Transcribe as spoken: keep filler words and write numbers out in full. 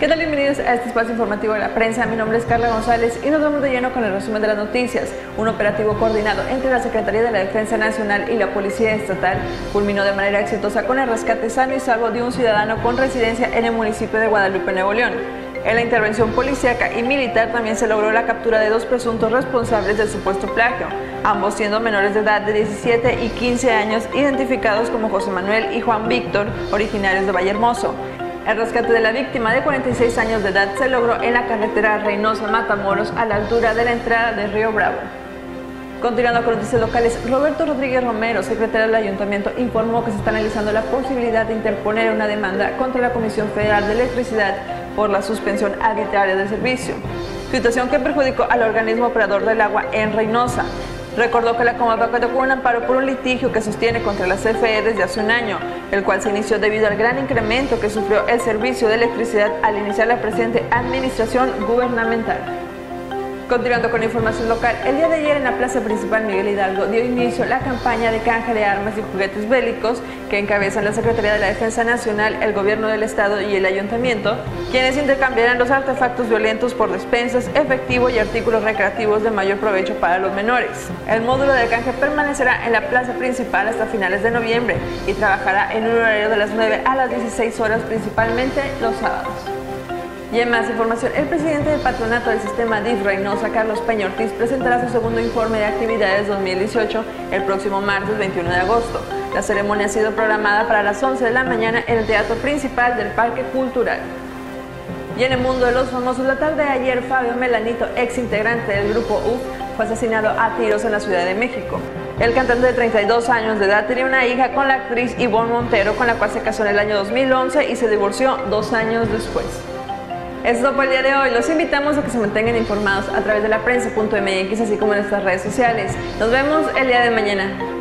¿Qué tal? Bienvenidos a este espacio informativo de la prensa. Mi nombre es Carla González y nos vamos de lleno con el resumen de las noticias. Un operativo coordinado entre la Secretaría de la Defensa Nacional y la Policía Estatal culminó de manera exitosa con el rescate sano y salvo de un ciudadano con residencia en el municipio de Guadalupe, Nuevo León. En la intervención policíaca y militar también se logró la captura de dos presuntos responsables del supuesto plagio, ambos siendo menores de edad de diecisiete y quince años, identificados como José Manuel y Juan Víctor, originarios de Vallehermoso. El rescate de la víctima de cuarenta y seis años de edad se logró en la carretera Reynosa-Matamoros, a la altura de la entrada de Río Bravo. Continuando con noticias locales, Roberto Rodríguez Romero, secretario del Ayuntamiento, informó que se está analizando la posibilidad de interponer una demanda contra la Comisión Federal de Electricidad por la suspensión arbitraria del servicio, situación que perjudicó al organismo operador del agua en Reynosa. Recordó que la Comapa cuenta con un amparo por un litigio que sostiene contra la C F E desde hace un año, el cual se inició debido al gran incremento que sufrió el servicio de electricidad al iniciar la presente administración gubernamental. Continuando con la información local, el día de ayer en la plaza principal Miguel Hidalgo dio inicio la campaña de canje de armas y juguetes bélicos que encabezan la Secretaría de la Defensa Nacional, el Gobierno del Estado y el Ayuntamiento, quienes intercambiarán los artefactos violentos por despensas, efectivo y artículos recreativos de mayor provecho para los menores. El módulo de canje permanecerá en la plaza principal hasta finales de noviembre y trabajará en un horario de las nueve a las dieciséis horas, principalmente los sábados. Y en más información, el presidente del patronato del sistema D I F Reynosa, Carlos Peña Ortiz, presentará su segundo informe de actividades dos mil dieciocho el próximo martes veintiuno de agosto. La ceremonia ha sido programada para las once de la mañana en el Teatro Principal del Parque Cultural. Y en el mundo de los famosos, la tarde de ayer, Fabio Melanito, ex integrante del grupo U F, fue asesinado a tiros en la Ciudad de México. El cantante de treinta y dos años de edad tenía una hija con la actriz Ivonne Montero, con la cual se casó en el año dos mil once y se divorció dos años después. Esto fue el día de hoy. Los invitamos a que se mantengan informados a través de la prensa punto m x, así como en nuestras redes sociales. Nos vemos el día de mañana.